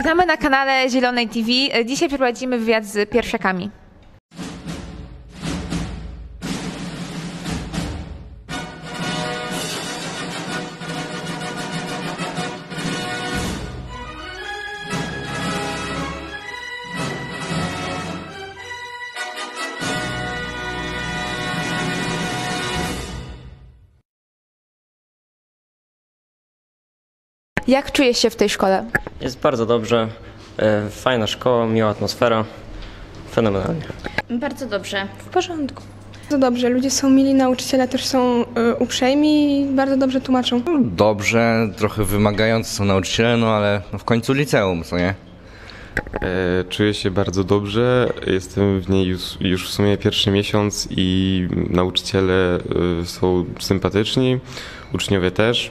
Witamy na kanale Zielonej TV. Dzisiaj przeprowadzimy wywiad z pierwszakami. Jak czujesz się w tej szkole? Jest bardzo dobrze, fajna szkoła, miła atmosfera, fenomenalnie. Bardzo dobrze. W porządku. Bardzo dobrze, ludzie są mili, nauczyciele też są uprzejmi i bardzo dobrze tłumaczą. Dobrze, trochę wymagający są nauczyciele, no ale w końcu liceum, co nie? Czuję się bardzo dobrze, jestem w niej już w sumie pierwszy miesiąc i nauczyciele są sympatyczni, uczniowie też.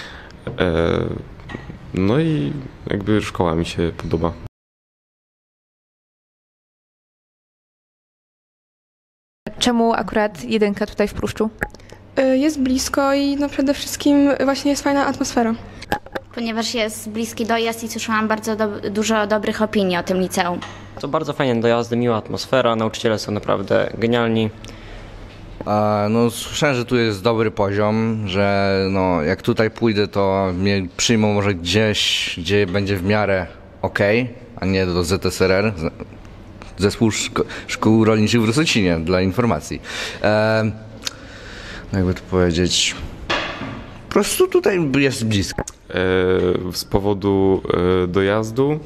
No i jakby szkoła mi się podoba. Czemu akurat jedynka tutaj w Pruszczu? Jest blisko i no przede wszystkim właśnie jest fajna atmosfera. Ponieważ jest bliski dojazd i słyszałam bardzo dużo dobrych opinii o tym liceum. To bardzo fajne dojazdy, miła atmosfera, nauczyciele są naprawdę genialni. No słyszałem, że tu jest dobry poziom, że no jak tutaj pójdę, to mnie przyjmą może gdzieś, gdzie będzie w miarę okej, a nie do ZSRR, Zespół Szkół Rolniczych w Rosocinie, dla informacji. No jakby to powiedzieć, po prostu tutaj jest blisko. Z powodu dojazdu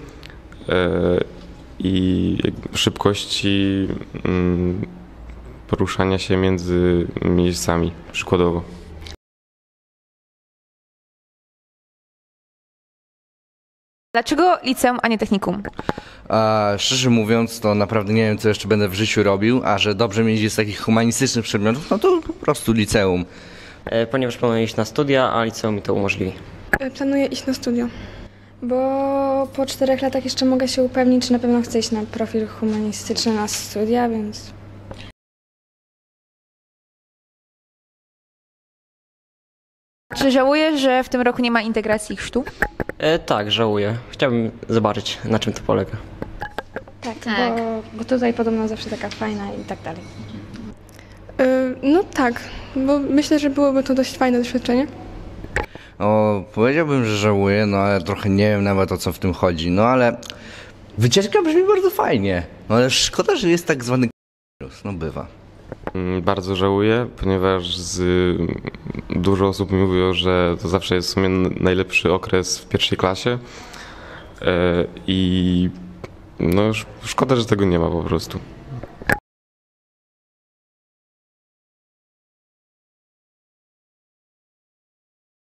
i szybkości poruszania się między miejscami, przykładowo. Dlaczego liceum, a nie technikum? Szczerze mówiąc, to naprawdę nie wiem, co jeszcze będę w życiu robił, a że dobrze mieć jest takich humanistycznych przedmiotów, no to po prostu liceum. Ponieważ planuję iść na studia, a liceum mi to umożliwi. Planuję iść na studia. Bo po 4 latach jeszcze mogę się upewnić, czy na pewno chcę iść na profil humanistyczny na studia, więc... Czy żałujesz, że w tym roku nie ma integracji chrztu? Tak, żałuję. Chciałbym zobaczyć, na czym to polega. Tak. Tak. Bo tutaj podobno zawsze taka fajna i tak dalej. No tak, bo myślę, że byłoby to dość fajne doświadczenie. Powiedziałbym, że żałuję, no ale trochę nie wiem nawet, o co w tym chodzi. No ale wycieczka brzmi bardzo fajnie. No ale szkoda, że jest tak zwany wirus. No bywa. Bardzo żałuję, ponieważ dużo osób mi mówiło, że to zawsze jest w sumie najlepszy okres w pierwszej klasie i no szkoda, że tego nie ma po prostu.